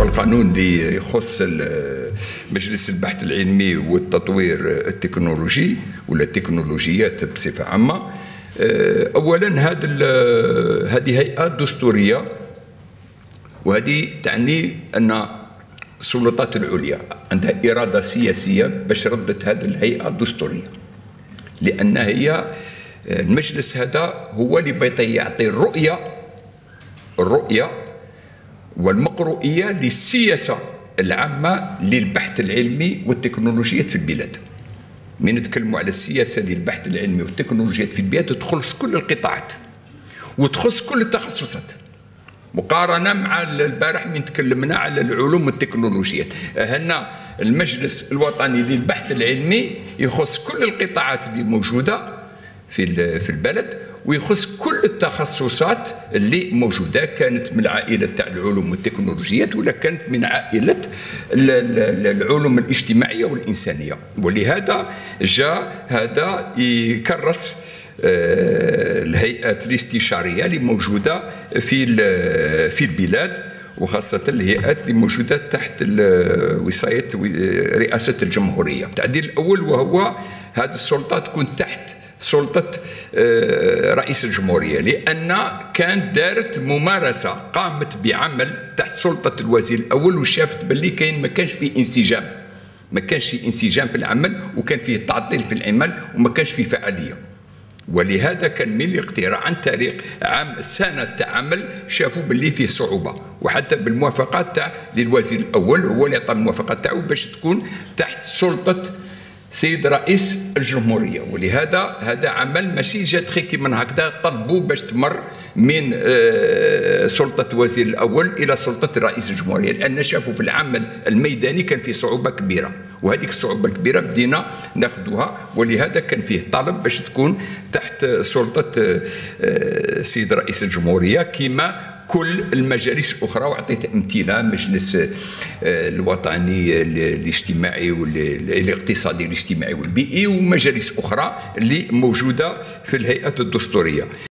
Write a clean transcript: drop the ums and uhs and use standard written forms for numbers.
القانون اللي يخص مجلس البحث العلمي والتطوير التكنولوجي ولا التكنولوجيات بصفة عامة. أولا هذه هيئة دستورية، وهذه تعني أن السلطات العليا عندها إرادة سياسية باش ردت هذه الهيئة الدستورية، لأن هي المجلس هذا هو اللي يعطي الرؤية والمقروئية للسياسة العامة للبحث العلمي والتكنولوجيات في البلاد. من نتكلموا على السياسة للبحث العلمي والتكنولوجيات في البلاد تخص كل القطاعات وتخص كل التخصصات، مقارنة مع البارح من تكلمنا على العلوم والتكنولوجيات. هنا المجلس الوطني للبحث العلمي يخص كل القطاعات اللي موجودة في البلد، ويخص كل التخصصات اللي موجودة، كانت من العائلة تاع العلوم والتكنولوجيات ولا كانت من عائلة العلوم الاجتماعية والإنسانية. ولهذا جاء هذا يكرس الهيئات الاستشارية اللي موجودة في البلاد، وخاصة الهيئات اللي موجودة تحت وصاية رئاسة الجمهورية. التعديل الأول وهو هذه السلطة تكون تحت سلطة رئيس الجمهورية، لأن كانت دارت ممارسة قامت بعمل تحت سلطة الوزير الأول، وشافت باللي ما كانش فيه انسجام في العمل، وكان فيه تعطيل في العمل وما كانش فيه فعالية. ولهذا كان من الاقتراع عن طريق سنة تاع عمل شافوا باللي فيه صعوبة، وحتى بالموافقات تاع للوزير الأول هو اللي عطى الموافقات تاعو باش تكون تحت سلطة سيد رئيس الجمهورية. ولهذا هذا عمل ماشي جات خي من هكذا، طلبوا باش تمر من سلطة الوزير الأول إلى سلطة رئيس الجمهورية، لأن شافوا في العمل الميداني كان فيه صعوبة كبيرة، وهذيك الصعوبة الكبيرة بدينا ناخذوها. ولهذا كان فيه طلب باش تكون تحت سلطة سيد رئيس الجمهورية كما كل المجالس الأخرى. وعطيت أمثلة مجلس الوطني الاجتماعي والاقتصادي الاجتماعي والبيئي ومجالس أخرى اللي موجودة في الهيئات الدستورية.